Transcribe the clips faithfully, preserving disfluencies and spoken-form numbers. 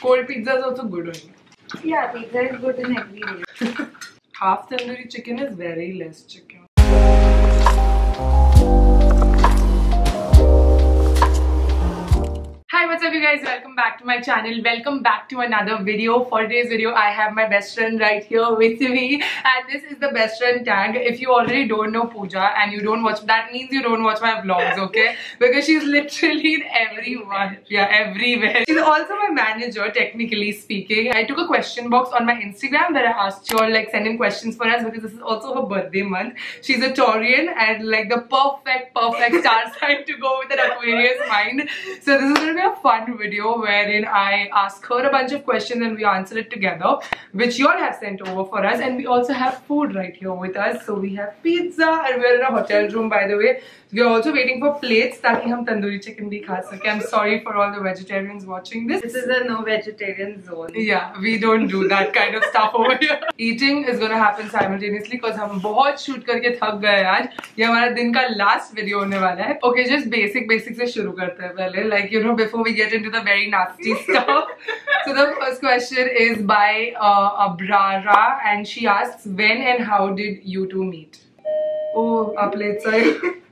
Cold pizza is also good only. Yeah, pizza is good in every way. Half tandoori chicken is very less chicken. Hi, what's up you guys? Welcome back to my channel. Welcome back to another video. For today's video, I have my best friend right here with me, and this is the best friend tag. If you already don't know Pooja and you don't watch, that means you don't watch my vlogs, okay? Because she's literally in everyone. Yeah, everywhere. She's also my manager, technically speaking. I took a question box on my Instagram where I asked you all like send in questions for us because this is also her birthday month. She's a Taurian and like the perfect, perfect star sign to go with an Aquarius mind. So this is going to be a fun video wherein I ask her a bunch of questions and we answer it together, which you all have sent over for us. And we also have food right here with us. So we have pizza and we're in a hotel room, by the way. We're also waiting for plates ताकि हम tandoori chicken भी खा सकें. I'm sorry for all the vegetarians watching this. This is a no vegetarian zone. Yeah, we don't do that kind of stuff over here. Eating is gonna happen simultaneously because हम बहुत shoot करके थक गए आज. ये हमारा दिन का last video होने वाला है. Okay, just basic basic से शुरू करते हैं पहले. Like you know, before we get into the very nasty stuff. So the first question is by uh, Abrara, and she asks, when and how did you two meet? Oh, our plates are.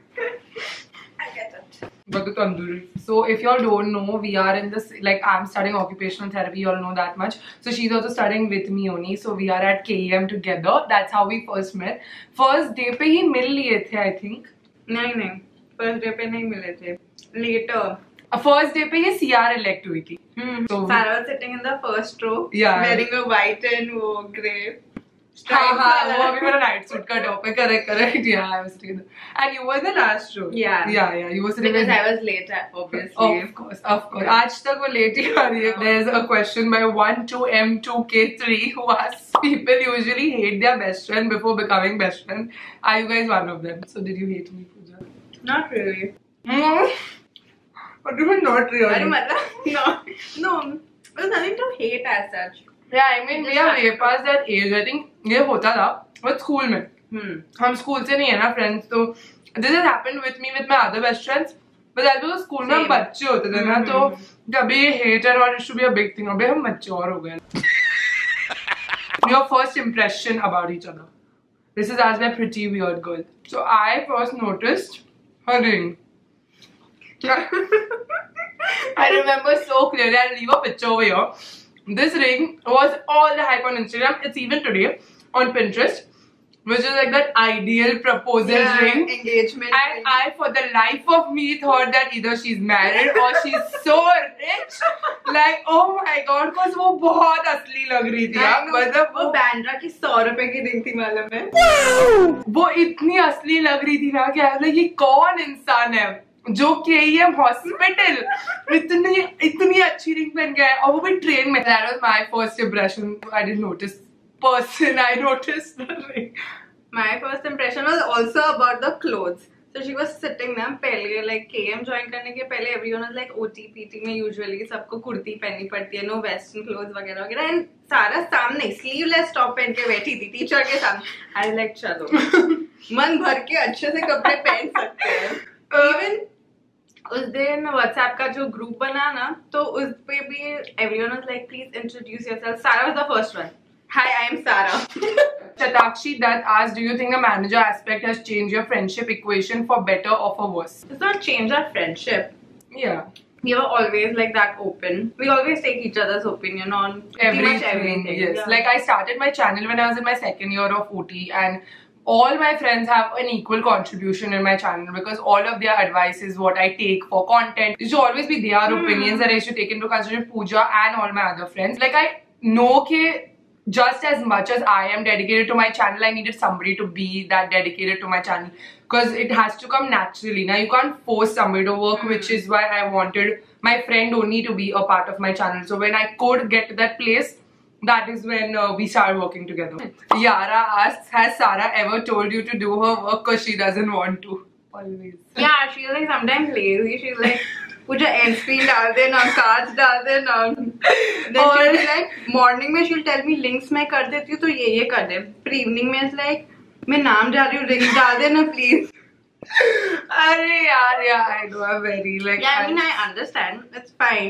I get it. But the tandoori. So if y'all don't know, we are in this, like I'm studying occupational therapy, y'all know that much. So she's also studying with me only. So we are at K E M together. That's how we first met. First day पे ही मिल लिए थे, I think. नहीं नहीं, first day पे नहीं मिले थे. Later. First day पे ये C R elect हुई थी. Hmm. So Sarah was sitting in the first row. Yeah. Wearing a white and वो grey. हाँ हाँ वो अभी मेरा night suit का top है. Correct correct. Yeah, I was sitting there. And you were in the last row. Yeah. Yeah yeah. You were sitting. Because with... I was late, obviously. Of course, of course. आज तक वो late ही आ रही है. There's a question by one two M two K three who asks, people usually hate their best friend before becoming best friend. Are you guys one of them? So did you hate me, Pooja? Not really. No. What do you mean not really? अरे मतलब no no. There's nothing to hate as such. Yeah, I mean we are way past that age. I think ये होता था but school में. Hmm. हम school से नहीं है ना friends तो this has happened with me with my other best friends. But that was school में हम बच्चे होते थे ना तो जब ये hate and all it should be a big thing. अबे हम mature हो गए. Your first impression about each other. This is asked by Pretty Weird Girl. So I first noticed her ring. I remember so clearly. I'll leave a picture over here. This ring was all the hype on Instagram. It's even today on Pinterest, which is like that ideal proposal yeah, ring. Engagement. And ring. I, for the life of me, thought that either she's married or she's so rich. Like, oh my god, because वो बहुत असली लग रही थी. मतलब वो बैंड्रा की सौ रुपए की रिंग थी मालूम है. वो इतनी असली लग रही थी ना कि मतलब ये कौन इंसान है जो K E M हॉस्पिटल इतनी इतनी अच्छी रिंग पहन गया है और वो भी ट्रेन में. That was my first impression. I didn't notice person. I noticed the ring. My first impression was also about the clothes. So she was sitting there पहले like K E M join करने के पहले everyone was like O T P T में usually सबको कुर्ती पहननी पड़ती है, no western clothes वगैरह वगैरह. And सारा सामने sleeveless top पहन के बैठी थी टीचर के सामने. I was like चलो मन भर के अच्छे से कपड़े पहन सकते हैं. Even उस दिन WhatsApp का जो ग्रुप बना ना तो उस पे भी everyone was like please introduce yourself. Sarah was the first one. Hi, I am Sarah. Chatakshi Dutt asked, do you think the manager aspect has changed your friendship equation for better or for worse? It's not changed our friendship. Yeah. We were always like that open. We always take each other's opinion on everything. Pretty much everything. Yes. Yeah. Like I started my channel when I was in my second year of O T, and all my friends have an equal contribution in my channel because all of their advice is what I take for content. It should always be their hmm. opinions that I should take into consideration. Pooja and all my other friends. Like I know that just as much as I am dedicated to my channel, I needed somebody to be that dedicated to my channel because it has to come naturally. Now you can't force somebody to work, hmm. which is why I wanted my friend only to be a part of my channel. So when I could get to that place, that is when uh, we started working together. Yara asks, has Sarah ever told you to do her work because she doesn't want to? Always. Yeah, she's like sometimes lazy. She's like, Pooja end screen डाल दे ना, cards डाल दे ना. Then she'll be like, morning में she'll tell me links मैं कर देती हूँ तो ये ये कर दे. But evening में it's like, मैं नाम डाल रही हूँ, links डाल दे ना please. अरे यार, yeah, I know, I'm very like. Yeah, I mean I understand. It's fine.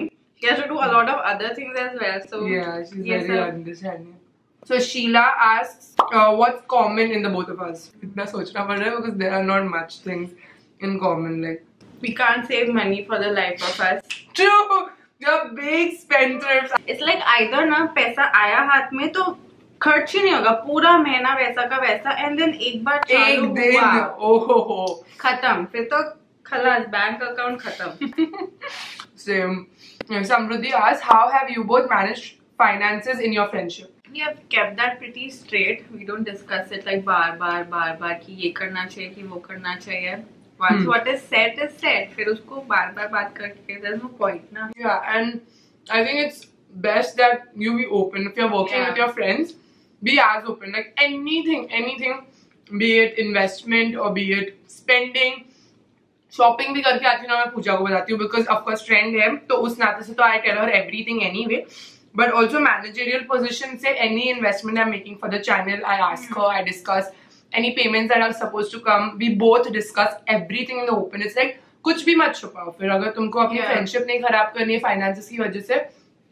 She has to do a lot of other things as well. So yeah, she's yes, very sir. understanding. So Sheila asks, uh, what's common in the both of us? Itna sochna pad raha hai because there are not much things in common. Like We can't save money for the life of us. true, you're big spendthrifts. It's like either ना पैसा आया हाथ में तो खर्च ही नहीं होगा, पूरा महीना वैसा का वैसा, and then एक बार चालू एक दिन, हुआ oh ho ho, खत्म, फिर तो खलास, बैंक अकाउंट खत्म. Same. Samruddhi asks, how have you both managed finances in your friendship? We have kept that pretty straight. We don't discuss it like बार बार बार बार कि ये करना चाहिए कि वो करना चाहिए. Once Hmm. what is set is set. फिर उसको बार बार बात करके there's no point ना. Yeah, and I think it's best that you be open. If you're working Yeah. with your friends, be as open. Like anything, anything, be it investment or be it spending. Shopping भी करके आती हूँ ना, मैं पूजा को बताती हूँ because of course friend है तो उस नाते से तो I tell her everything anyway, but also managerial position से any investment I am making for the channel I ask her, I discuss any payments that are supposed to come, we both discuss everything in the open. It's like कुछ भी मत छुपाओ. फिर अगर तुमको अपनी friendship नहीं खराब करनी है फाइनेंसेस की वजह से,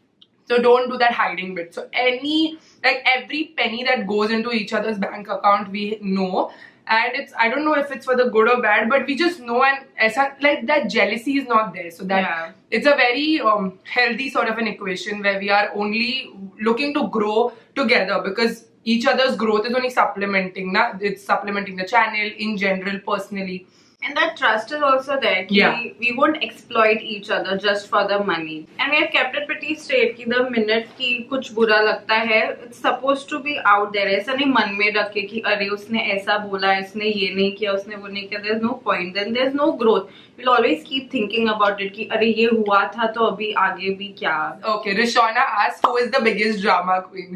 so don't do that hiding bit. So any, like every penny that goes into each other's bank account we know, and it's, I don't know if it's for the good or bad, but we just know, and aisa, like that jealousy is not there. So that Yeah. it's a very um, healthy sort of an equation where we are only looking to grow together, because each other's growth is only supplementing, na? It's supplementing the channel in general, personally. And that trust is also there. Ki Yeah. we, we won't exploit each other just for the money. And we have kept it pretty straight कि the minute कि कुछ बुरा लगता है, it's supposed to be out there. ऐसा नहीं मन में रख के कि अरे उसने ऐसा बोला, इसने ये नहीं किया, उसने वो नहीं किया. There's no point. Then there's no growth. We'll always keep thinking about it कि अरे ये हुआ था तो अभी आगे भी क्या. Okay, Rishona asks, who is the biggest drama queen?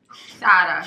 Sarah.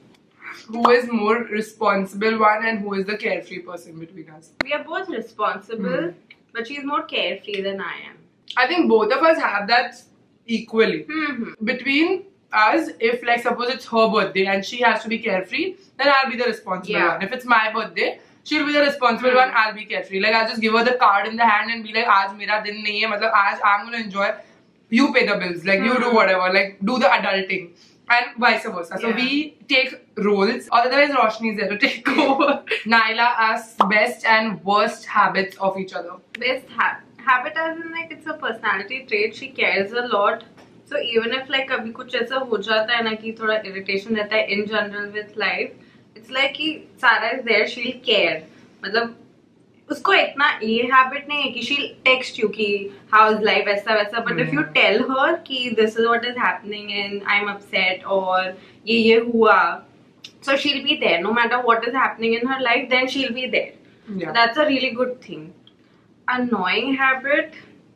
Who is more responsible one and who is the carefree person between us? We are both responsible, Hmm. but she's more carefree than I am. I think both of us have that equally. Hmm. Between us, if like suppose it's her birthday and she has to be carefree, then I'll be the responsible Yeah. one. If it's my birthday, she'll be the responsible Hmm. one, I'll be carefree. Like I'll just give her the card in the hand and be like, आज मेरा दिन नहीं है, मतलब आज I'm gonna enjoy. You pay the bills, like you do Hmm. whatever, like do the adulting. And vice versa. So Yeah. we take roles. Otherwise, Roshni is there to take over. Naila asks best and worst habits of each other. Best ha habit as in like it's a personality trait. She cares a lot. So even if like कभी कुछ ऐसा हो जाता है ना कि थोड़ा irritation रहता है in general with life, it's like कि Sarah is there, she'll care. मतलब उसको इतना ये हैबिट नहीं है कि she'll text you कि how is life ऐसा वैसा, but if you tell her कि this is what is happening and I'm upset or ये ये हुआ, so she'll be there no matter what is happening in her life, then she'll be there. Yeah. That's a really good thing. Annoying habit,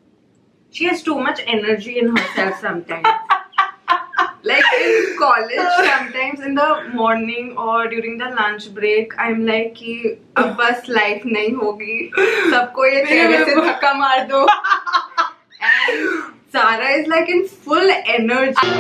she has too much energy in herself sometimes. Like in college, sometimes in the morning or during the lunch break, I'm like कि अब बस life नहीं होगी, सबको ये तेरे से धक्का मार दो. And Sarah is like in full energy.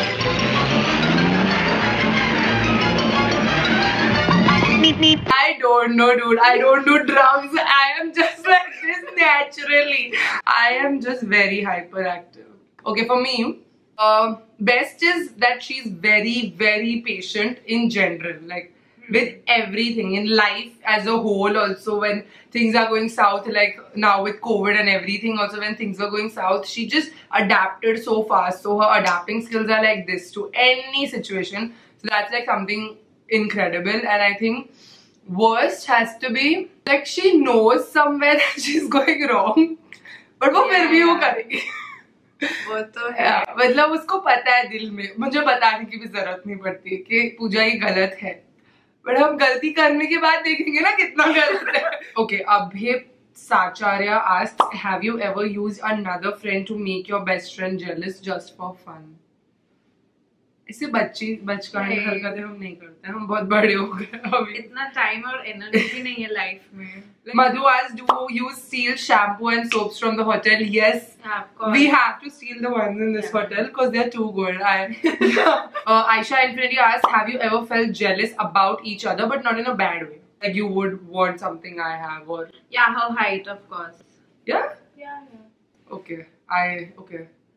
I don't know, dude. I don't do drugs. I am just like this naturally. I am just very hyperactive. Okay, for me, uh, best is that she's very, very patient in general. Like, with everything in life as a whole, also when things are going south, like now with COVID and everything, also when things are going south, she just adapted so fast. So her adapting skills are like this to any situation. So that's like something incredible. And I think worst has to be like she knows somewhere that she's going wrong, but वो फिर भी वो करेगी. वो तो है. मतलब उसको पता है दिल में, मुझे बताने की भी जरूरत नहीं पड़ती कि पूजा ये गलत है, बट हम गलती करने के बाद देखेंगे ना कितना गलत है. Okay, Abhay Sacharya asks, have you ever used another friend to make your best friend jealous just for fun? इसे बच्ची बचकाने हरकतें हम नहीं करते, हम बहुत बड़े हो गए अभी. इतना टाइम और एनर्जी भी नहीं है लाइफ में. Madhu asks, do you steal shampoo and soaps from the hotel? Yes. We have to steal the ones in this yeah. hotel because they're too good. I, uh, Aisha Infinity asks, have you ever felt jealous about each other but not in a bad way? Like you would want something I have or... Yeah, her height of course. Yeah? Yeah, yeah. Okay. I... Okay.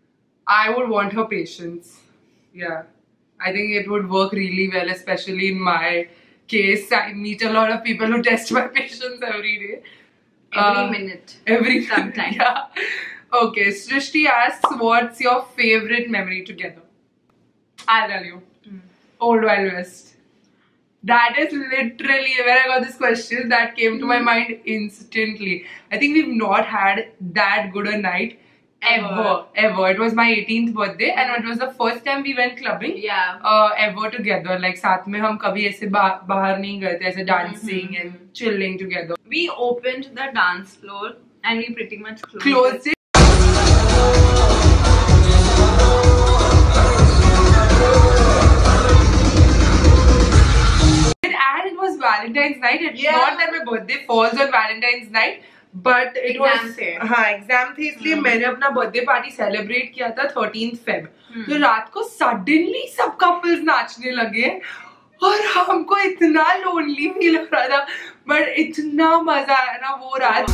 I would want her patience. Yeah. I think it would work really well, especially in my case. I meet a lot of people who test my patience every day. Every Uh, minute. Every Sometime. Yeah. Okay, Srishti asks, what's your favorite memory together? I'll tell you. Mm. Old Wild West. That is literally, when I got this question, that came to my mind instantly. I think we've not had that good a night ever. Ever. ever. It was my eighteenth birthday and it was the first time we went clubbing. Yeah. Uh, ever together. Like, साथ में हम कभी ऐसे बा- बाहर नहीं गए थे, ऐसे dancing Mm-hmm. and chilling together. We opened the dance floor and we pretty much closed, Closed it. it. And it was Valentine's night. It's Yeah. not that my birthday falls on Valentine's night, but it Exam was थे. हाँ exam थे इसलिए Hmm. मैंने अपना birthday party celebrate किया था thirteen Feb. Hmm. तो रात को सडनली सब कपल्स नाचने लगे और हमको इतना लोनली फील हो रहा था, बट इतना मजा आया ना वो रात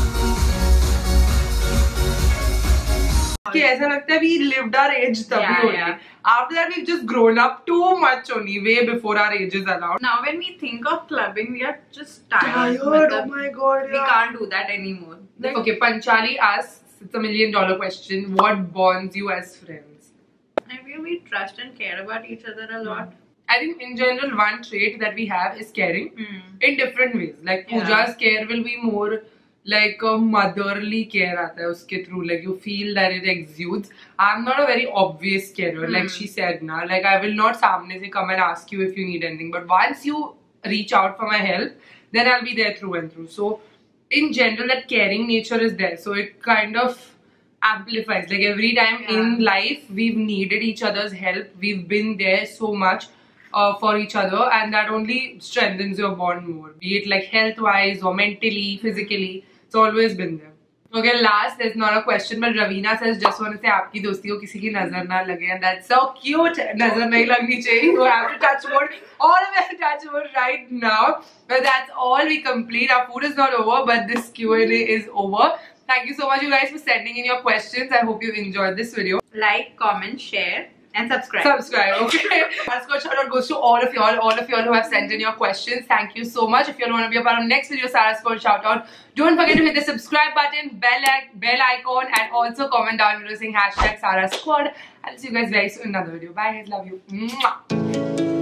कि ऐसा लगता है we lived our age तभी Yeah, only. yeah. After that we've just grown up too much only, way before our age is allowed. Now when we think of clubbing, we are just tired. Tired, Matlab, oh my god, We yeah. can't do that anymore. Like, Okay, Panchali asks, it's a million dollar question, what bonds you as friends? I feel we trust and care about each other a lot. I think in general one trait that we have is caring Hmm. in different ways. Like Yeah. Pooja's care will be more like a motherly care aata hai uske through, like you feel that it exudes. I'm not a very obvious carer, like Hmm. she said na, like I will not samne se come and ask you if you need anything, but once you reach out for my help, then I'll be there through and through. So in general that caring nature is there, so it kind of amplifies. Like every time Yeah. in life we've needed each other's help, we've been there so much uh, for each other, and that only strengthens your bond more, be it like health wise or mentally, physically. It's always been there. Okay, last, there's not a question, but Ravina says, just want to say आपकी दोस्ती को किसी की नजर ना लगे, and that's so cute. नजर नहीं लगनी चाहिए. You have to touch wood. All of us touch wood right now. But that's all. We complete. Our food is not over, but this Q and A is over. Thank you so much, you guys, for sending in your questions. I hope you enjoyed this video. Like, comment, share, and subscribe. Subscribe, okay? Saraswat shout out goes to all of y'all, all of y'all who have sent in your questions. Thank you so much. If you want to be a part of next video, Saraswat shout out. Don't forget to hit the subscribe button, bell, bell icon, and also comment down below saying hashtag Sarasquad. I'll see you guys very soon in another video. Bye guys, love you. Mwah.